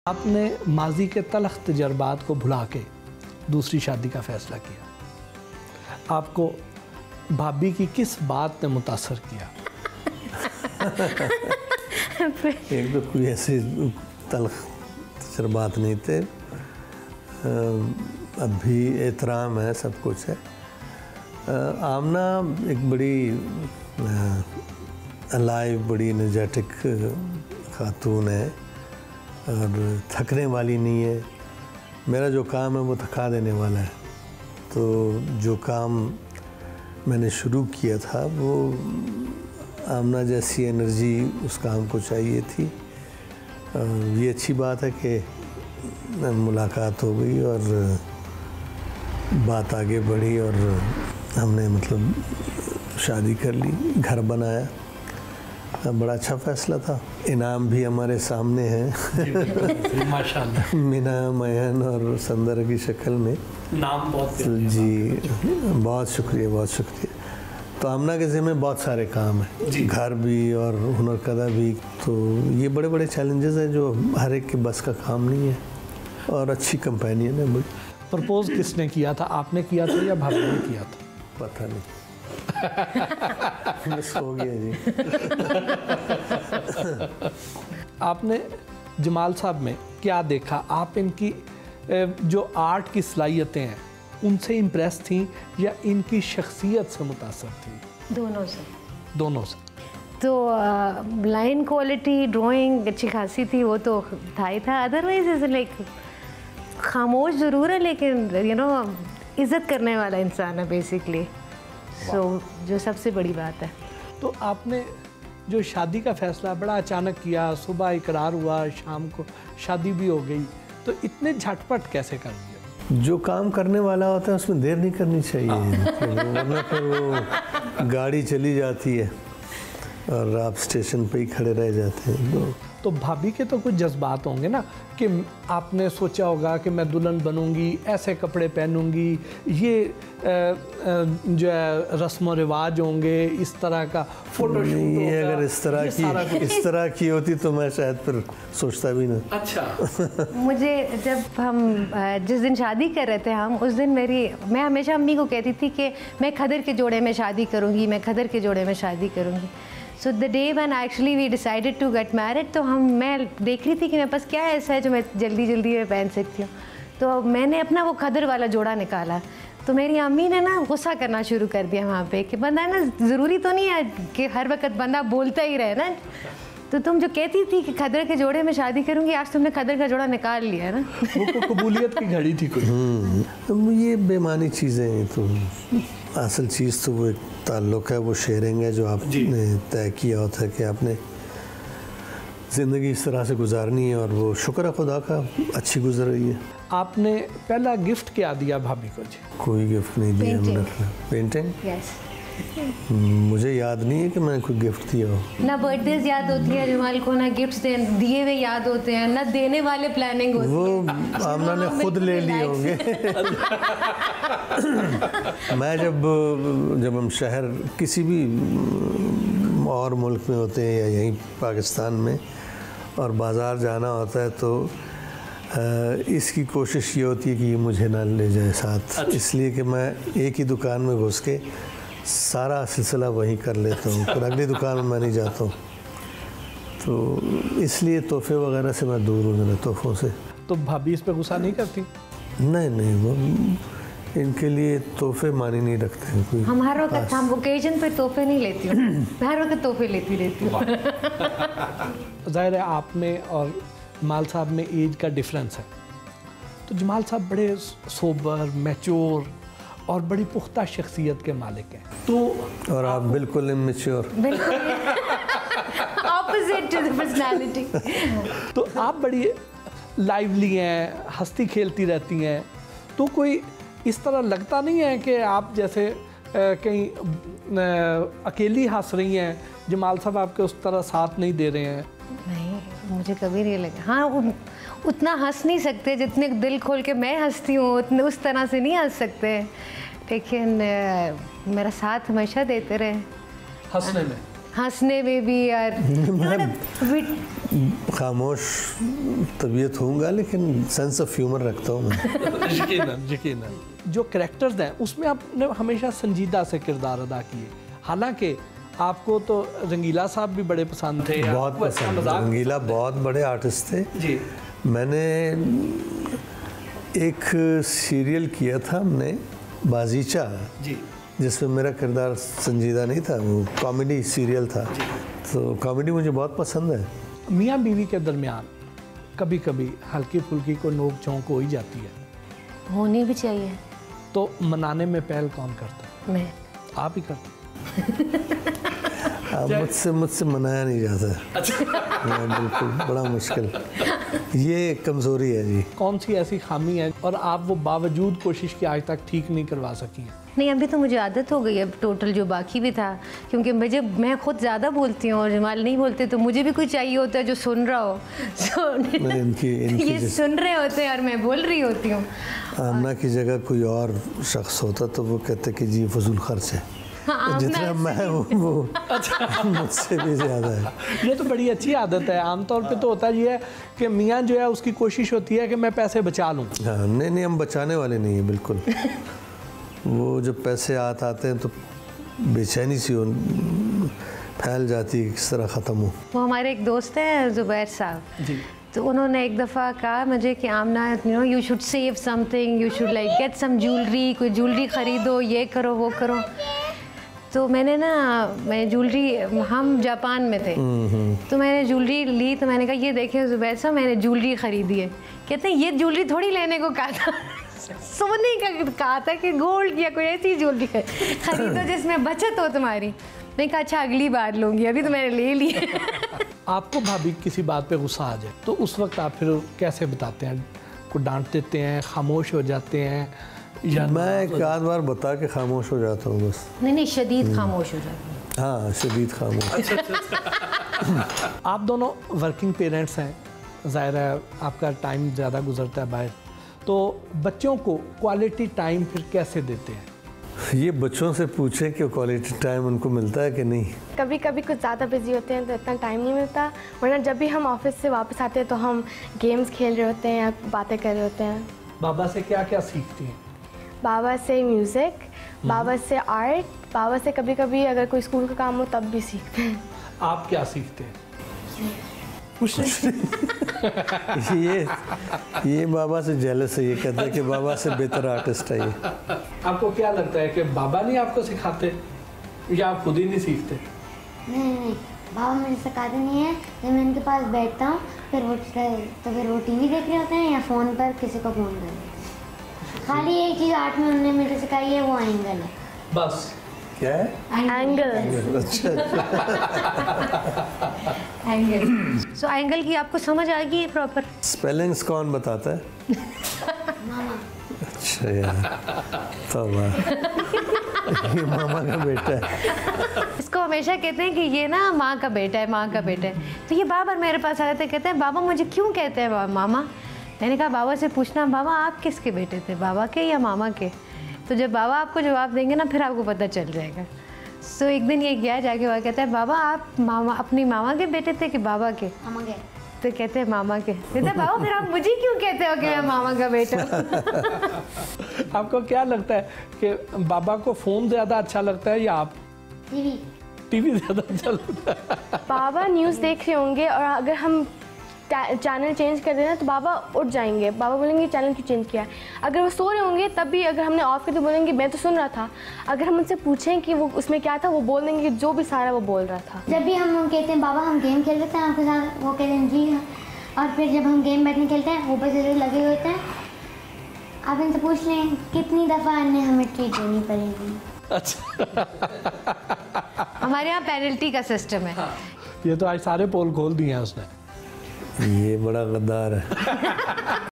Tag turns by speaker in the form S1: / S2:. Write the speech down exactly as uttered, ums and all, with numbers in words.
S1: आपने माजी के तलख तजर्बात को भुला के दूसरी शादी का फ़ैसला किया। आपको भाभी की किस बात ने मुतासर किया?
S2: एक तो कोई ऐसे तलख तजर्बात नहीं थे, अब भी एहतराम है, सब कुछ है। आमना एक बड़ी अलाइव, बड़ी एनर्जेटिक खातून है और थकने वाली नहीं है। मेरा जो काम है वो थका देने वाला है। तो जो काम मैंने शुरू किया था वो आमना जैसी एनर्जी उस काम को चाहिए थी। ये अच्छी बात है कि मुलाकात हो गई और बात आगे बढ़ी और हमने मतलब शादी कर ली, घर बनाया। बड़ा अच्छा फ़ैसला था। इनाम भी हमारे सामने है
S1: माशाल्लाह।
S2: मीना, मयन और संदर की शक्ल में।
S1: नाम बहुत
S2: जी, बहुत शुक्रिया, बहुत शुक्रिया। तो आमना के ज़िम्मे बहुत सारे काम हैं, घर भी और हुनर कदा भी। तो ये बड़े बड़े चैलेंजेस हैं जो हर एक के बस का काम नहीं है। और अच्छी कंपेनियन है।
S1: प्रपोज किसने किया था, आपने किया था या भाभी ने किया था?
S2: पता नहीं, मिस हो गया जी।
S1: आपने जमाल साहब में क्या देखा? आप इनकी जो आर्ट की सलाहियतें हैं उनसे इम्प्रेस थी या इनकी शख्सियत से मुतासर थी?
S3: दोनों से।
S1: दोनों से।
S3: तो लाइन क्वालिटी, ड्राइंग अच्छी खासी थी, वो तो था ही था। अदरवाइज इज लाइक खामोश ज़रूर है लेकिन यू नो इज़्ज़त करने वाला इंसान है बेसिकली। सो so, जो सबसे बड़ी बात है।
S1: तो आपने जो शादी का फ़ैसला बड़ा अचानक किया, सुबह इकरार हुआ, शाम को शादी भी हो गई, तो इतने झटपट कैसे कर दिया?
S2: जो काम करने वाला होता है उसमें देर नहीं करनी चाहिए, वरना फिर वो गाड़ी चली जाती है और आप स्टेशन पे ही खड़े रह जाते हैं। तो
S1: तो भाभी के तो कुछ जज्बात होंगे ना कि आपने सोचा होगा कि मैं दुल्हन बनूंगी, ऐसे कपड़े पहनूंगी, ये आ, आ, जो है रस्म व रिवाज होंगे, इस तरह का फोटोशूट होगा।
S2: ये अगर इस तरह की इस तरह की होती तो मैं शायद फिर सोचता भी ना।
S1: अच्छा।
S3: मुझे जब हम जिस दिन शादी कर रहे थे हम, उस दिन मेरी मैं हमेशा अम्मी को कहती थी कि मैं खदर के जोड़े में शादी करूँगी, मैं खदर के जोड़े में शादी करूँगी। So the day when actually we decided to get married, तो हम मैं देख रही थी कि मेरे पास क्या ऐसा है जो मैं जल्दी जल्दी में पहन सकती हूँ। तो मैंने अपना वो खदर वाला जोड़ा निकाला। तो मेरी अम्मी ने ना गुस्सा करना शुरू कर दिया वहाँ पे कि बंदा ना, ज़रूरी तो नहीं है कि हर वक्त बंदा बोलता ही रहे ना। तो तुम जो कहती थी कि खदर के जोड़े में शादी करूँगी, आज तुमने खदर का जोड़ा निकाल लिया ना।
S1: वो को कबूलियत की घड़ी थी कोई।
S2: तो ये बेमानी चीज़ें हैं। तो असल चीज़ तो वो एक ताल्लुक़ है, वो शेयरिंग है जो आपने तय किया होता है कि आपने ज़िंदगी इस तरह से गुजारनी है और वो शुक्र है खुदा का अच्छी गुजर रही है।
S1: आपने पहला गिफ्ट क्या दिया भाभी को? जी
S2: कोई गिफ्ट नहीं दिया मैंने। पेंटिंग?
S3: यस।
S2: मुझे याद नहीं है कि मैंने कोई गिफ्ट दिया हो।
S3: ना बर्थडेज याद होती है जमाल को, ना गिफ्ट्स दिए हुए याद होते हैं, ना देने वाले प्लानिंग होती है।
S2: वो आमना ने खुद ले लिए होंगे। मैं जब जब हम शहर किसी भी और मुल्क में होते हैं या यहीं पाकिस्तान में और बाज़ार जाना होता है तो इसकी कोशिश ये होती है कि ये मुझे ना ले जाए साथ, इसलिए कि मैं एक ही दुकान में घुस के सारा सिलसिला वहीं कर लेता हूँ, फिर अगली दुकान में मैं नहीं जाता हूँ। तो इसलिए तोहफे वगैरह से मैं दूर हूँ, मेरे तोहफों से।
S1: तो भाभी इस पे गुस्सा नहीं करती?
S2: नहीं नहीं, वो इनके लिए तोहफे मानी नहीं रखते हैं कोई।
S3: हम हर वक्त हम ओकेजन पे तोहफे नहीं लेती हूँ, मैं हर वक्त तोहफे लेती रहती हूँ।
S1: ज़ाहिर है आप में और जमाल साहब में एज का डिफरेंस है, तो जमाल साहब बड़े सोबर, मैच्योर और बड़ी पुख्ता शख्सियत के मालिक हैं। तो
S2: और आप बिल्कुल इमेच्योर।
S3: बिल्कुल ऑपोजिट टू द पर्सनालिटी।
S1: तो आप बड़ी लाइवली हैं, हंसती खेलती रहती हैं, तो कोई इस तरह लगता नहीं है कि आप जैसे कहीं अकेली हंस रही हैं, जमाल साहब आपके उस तरह साथ नहीं दे रहे हैं?
S3: नहीं, मुझे कभी नहीं लगा। हाँ, उतना हंस नहीं सकते जितने दिल खोल के मैं हंसती हूँ, उतने उस तरह से नहीं हंस सकते, लेकिन मेरा साथ हमेशा देते रहे
S1: हंसने में।
S3: हंसने में भी यार
S2: खामोश तबीयत होऊंगा लेकिन सेंस ऑफ ह्यूमर रखता हूँ मैं।
S1: यकीनन यकीनन। जो कैरेक्टर्स हैं उसमें आपने हमेशा संजीदा से किरदार अदा किए, हालांकि आपको तो रंगीला साहब भी बड़े पसंद थे,
S2: बहुत पसंद। रंगीला बहुत बड़े आर्टिस्ट थे
S1: जी।
S2: मैंने एक सीरियल किया था हमने बाजीचा
S1: जी,
S2: जिसमें मेरा किरदार संजीदा नहीं था, वो कॉमेडी सीरियल था, तो कॉमेडी मुझे बहुत पसंद है।
S1: मियाँ बीवी के दरमियान कभी कभी हल्की फुल्की को नोक झोंक हो ही जाती है,
S3: होनी भी चाहिए।
S1: तो मनाने में पहल कौन करता है?
S3: मैं।
S1: आप ही करते?
S2: अब मुझसे मुझसे मनाया नहीं जाता।
S1: अच्छा।
S2: मैं बिल्कुल, बड़ा मुश्किल, ये कमज़ोरी है जी।
S1: कौन सी ऐसी खामी है और आप वो बावजूद कोशिश की आज तक ठीक नहीं करवा सकी हैं?
S3: नहीं, अभी तो मुझे आदत हो गई है टोटल, जो बाकी भी था, क्योंकि मुझे मैं खुद ज़्यादा बोलती हूँ और जमाल नहीं बोलते, तो मुझे भी कोई चाहिए होता है जो सुन रहा हो। so,
S2: इनकी, इनकी
S3: ये सुन रहे होते हैं और मैं बोल रही होती हूँ।
S2: आमना की जगह कोई और शख्स होता तो वो कहते कि जी फजूल खर्च है।
S3: हाँ,
S2: जितना मैं हूँ वो मुझसे भी ज़्यादा है।
S1: ये तो बड़ी अच्छी आदत है। आमतौर पे तो होता ये है कि मियाँ जो है उसकी कोशिश होती है कि मैं पैसे बचा लूँ।
S2: हाँ, नहीं नहीं, हम बचाने वाले नहीं हैं बिल्कुल। वो जब पैसे हाथ आते हैं तो बेचैनी सी फैल जाती है, किस तरह ख़त्म हो।
S3: वो हमारे एक दोस्त हैं ज़ुबैर साहब जी, तो उन्होंने एक दफ़ा कहा मुझे कि Aamna you know you should save something, you should like get some jewellery, कोई ज्वेलरी ख़रीदो, ये करो वो करो। तो मैंने ना मैं ज्वेलरी, हम जापान में थे, तो मैंने ज्वेलरी ली, तो मैंने कहा ये देखें ज़ुबैर साहब मैंने ज्वेलरी ख़रीदी है। कहते हैं ये ज्वेलरी थोड़ी लेने को कहा था, सोने का कहा था कि गोल्ड या कोई ऐसी ज्वेलरी खरीदो जिसमें बचत हो तुम्हारी। मैंने कहा अच्छा अगली बार लूँगी, अभी तो मैंने ले ली।
S1: आपको भाभी किसी बात पे गुस्सा आ जाए तो उस वक्त आप फिर कैसे बताते हैं? को डांट देते हैं, खामोश हो जाते हैं, या
S2: मैं एक आध बार बता के खामोश हो जाता हूँ बस।
S3: नहीं नहीं, शदीद खामोश हो जाता हूँ।
S2: हाँ, शदीद खामोश।
S1: आप दोनों वर्किंग पेरेंट्स हैं, ज़ाहिर है आपका टाइम ज़्यादा गुजरता है बाहर, तो बच्चों को क्वालिटी टाइम फिर कैसे देते हैं?
S2: ये बच्चों से पूछें कि क्वालिटी टाइम उनको मिलता है कि नहीं।
S4: कभी कभी कुछ ज़्यादा बिजी होते हैं तो इतना टाइम नहीं मिलता, वरना जब भी हम ऑफिस से वापस आते हैं तो हम गेम्स खेल रहे होते हैं या बातें कर रहे होते हैं।
S1: बाबा से क्या क्या सीखती हैं?
S4: बाबा से म्यूज़िक, बाबा से आर्ट, बाबा से कभी कभी अगर कोई स्कूल का काम हो तब भी सीखते हैं।
S1: आप क्या सीखते हैं? कुछ नहीं।
S2: ये ये बाबा से जेलस है, ये कहता है कि बाबा से बेहतर आर्टिस्ट है ये।
S1: आपको क्या लगता है कि बाबा नहीं आपको सिखाते या आप खुद ही नहीं सीखते?
S5: नहीं नहीं, बाबा मुझे सिखाते नहीं है। जब मैं उनके पास बैठता हूँ फिर वो तो फिर वो टीवी देख रहे होते हैं या फ़ोन पर किसी को फ़ोन कर रहे हैं। खाली एक चीज़ आर्ट में उन्होंने मुझे सिखाई है, वो एंगल है
S1: बस।
S2: क्या है?
S4: एंगल।
S2: अच्छा
S3: एंगल। सो एंगल की आपको समझ आ गई है प्रॉपर?
S2: स्पेलिंग्स कौन बताता है?
S5: मामा।
S2: अच्छा यार, तौबा। ये मामा का बेटा है।
S3: इसको हमेशा कहते हैं कि ये ना माँ का बेटा है, माँ का बेटा है। तो ये बाबा मेरे पास आ जाते हैं, कहते हैं बाबा मुझे क्यों कहते हैं मामा? मैंने कहा बाबा से पूछना, बाबा आप किसके बेटे थे, बाबा के या मामा के? तो जब बाबा आपको जवाब देंगे ना फिर आपको पता चल जाएगा। सो so, एक दिन ये गया जाके वह कहता है बाबा आप मामा अपनी मामा के बेटे थे कि बाबा के?
S5: मामा के।
S3: तो कहते हैं मामा के। कहते हैं बाबा फिर आप मुझे क्यों कहते हो कि मैं मामा का बेटा हूँ?
S1: आपको क्या लगता है कि बाबा को फ़ोन ज़्यादा अच्छा लगता है या आप
S5: टीवी?
S1: टीवी ज़्यादा अच्छा लगता है?
S4: बाबा न्यूज़ देख रहे होंगे और अगर हम चैनल चेंज कर देना तो बाबा उठ जाएंगे, बाबा बोलेंगे चैनल क्यों चेंज किया है। अगर वो सो रहे होंगे तब भी अगर हमने ऑफ कर तो बोलेंगे मैं तो सुन रहा था। अगर हम उनसे पूछें कि वो उसमें क्या था, वो बोल देंगे जो भी सारा वो बोल रहा था।
S5: जब भी हम कहते हैं बाबा हम गेम खेल लेते हैं आपके साथ, वो कहते हैं जी हाँ, और फिर जब हम गेम बैठने खेलते हैं ऊपर से लगे होते हैं। आप इनसे पूछ लें कितनी दफ़ा इन्हें हमें ट्रीट देनी पड़ेगी।
S1: अच्छा।
S3: हमारे यहाँ पेनल्टी का सिस्टम है।
S1: ये तो आज सारे पोल खोल दिए हैं उसने।
S2: ये बड़ा गद्दार है।